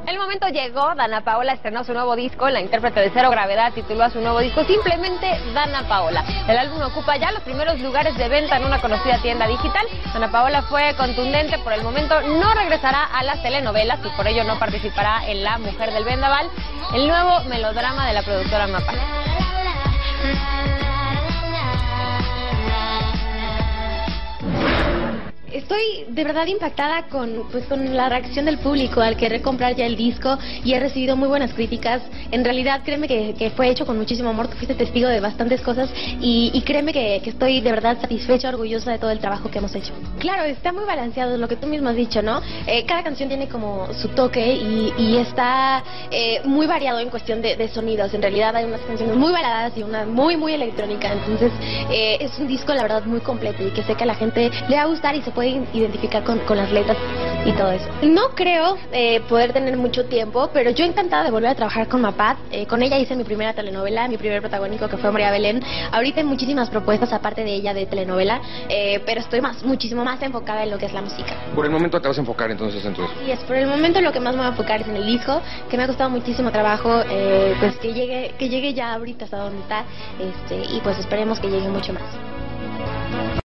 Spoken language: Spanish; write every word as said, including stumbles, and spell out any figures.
El momento llegó, Dana Paola estrenó su nuevo disco, la intérprete de Cero Gravedad tituló a su nuevo disco simplemente Dana Paola. El álbum ocupa ya los primeros lugares de venta en una conocida tienda digital. Dana Paola fue contundente, por el momento no regresará a las telenovelas y por ello no participará en La Mujer del Vendaval, el nuevo melodrama de la productora Mapa. Estoy de verdad impactada con, pues, con la reacción del público al querer comprar ya el disco y he recibido muy buenas críticas. En realidad, créeme que, que fue hecho con muchísimo amor, que fuiste testigo de bastantes cosas y, y créeme que, que estoy de verdad satisfecha, orgullosa de todo el trabajo que hemos hecho. Claro, está muy balanceado, lo que tú mismo has dicho, ¿no? Eh, cada canción tiene como su toque y, y está eh, muy variado en cuestión de, de sonidos. En realidad hay unas canciones muy baladas y una muy, muy electrónica. Entonces, eh, es un disco, la verdad, muy completo y que sé que a la gente le va a gustar y se puede identificar con, con las letras y todo eso. No creo eh, poder tener mucho tiempo, pero yo encantada de volver a trabajar con Mapat. Eh, con ella hice mi primera telenovela, mi primer protagónico, que fue María Belén. Ahorita hay muchísimas propuestas aparte de ella de telenovela, eh, pero estoy más, muchísimo más enfocada en lo que es la música. Por el momento te vas a enfocar entonces en tu disco. Y es, por el momento lo que más me voy a enfocar es en el disco, que me ha costado muchísimo trabajo, eh, pues que llegue, que llegue ya ahorita hasta donde está, este, y pues esperemos que llegue mucho más.